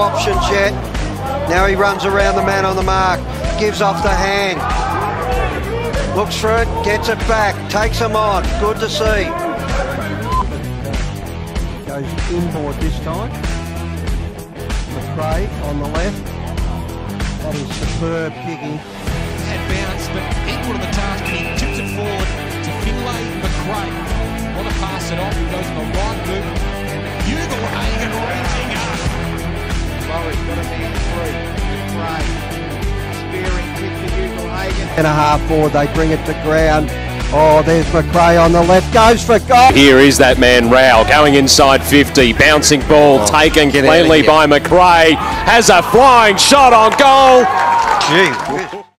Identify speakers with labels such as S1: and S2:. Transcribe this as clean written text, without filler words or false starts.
S1: options yet. Now he runs around the man on the mark, gives off the hand, looks for it, gets it back, takes him on. Good to see. Goes inboard this time. Macrae on the left. That is superb kicking.
S2: Had bounce, but equal to the task, and he tips it forward to Finlay Macrae. Want to pass it off, goes in the right loop. Oakleigh reaching up.
S3: Lowry's got a man through. Macrae. Spearing kick to Oakleigh.
S1: And a half forward, they bring it to ground. Oh, there's Macrae on the left, goes for goal.
S4: Here is that man Rao going inside 50, bouncing ball taken cleanly by Macrae, has a flying shot on goal.
S1: Gee.